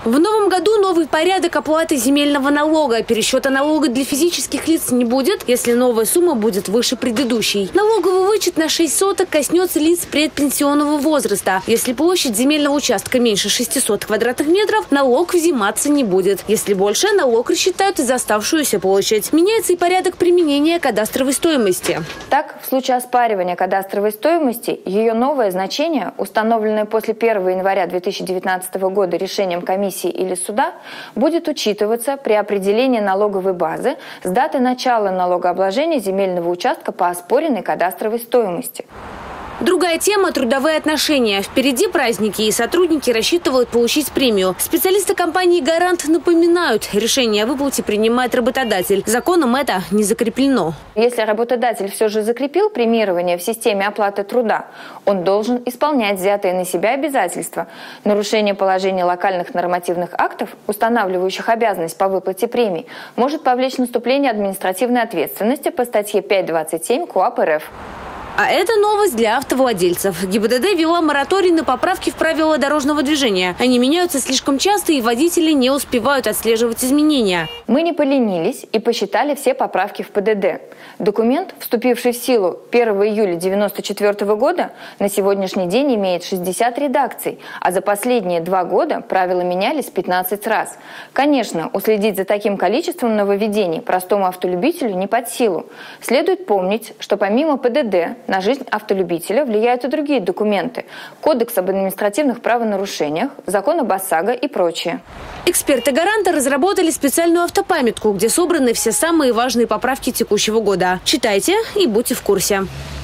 В новом году новый порядок оплаты земельного налога. Пересчета налога для физических лиц не будет, если новая сумма будет выше предыдущей. Налоговый вычет на 6 соток коснется лиц предпенсионного возраста. Если площадь земельного участка меньше 600 квадратных метров, налог взиматься не будет. Если больше, налог рассчитают за оставшуюся площадь. Меняется и порядок применения кадастровой стоимости. Так, в случае оспаривания кадастровой стоимости, ее новое значение, установленное после 1 января 2019 года решением комиссии или суда, будет учитываться при определении налоговой базы с даты начала налогообложения земельного участка по оспоренной кадастровой стоимости. Другая тема – трудовые отношения. Впереди праздники, и сотрудники рассчитывают получить премию. Специалисты компании «Гарант» напоминают, решение о выплате принимает работодатель. Законом это не закреплено. Если работодатель все же закрепил премирование в системе оплаты труда, он должен исполнять взятые на себя обязательства. Нарушение положений локальных нормативных актов, устанавливающих обязанность по выплате премий, может повлечь наступление административной ответственности по статье 5.27 КоАП РФ. А это новость для автовладельцев. ГИБДД ввела мораторий на поправки в правила дорожного движения. Они меняются слишком часто, и водители не успевают отслеживать изменения. Мы не поленились и посчитали все поправки в ПДД. Документ, вступивший в силу 1 июля 1994 года, на сегодняшний день имеет 60 редакций, а за последние 2 года правила менялись 15 раз. Конечно, уследить за таким количеством нововведений простому автолюбителю не под силу. Следует помнить, что помимо ПДД на жизнь автолюбителя влияют и другие документы – Кодекс об административных правонарушениях, Закон об ОСАГО и прочее. Эксперты «Гаранта» разработали специальную автопамятку, где собраны все самые важные поправки текущего года. Читайте и будьте в курсе.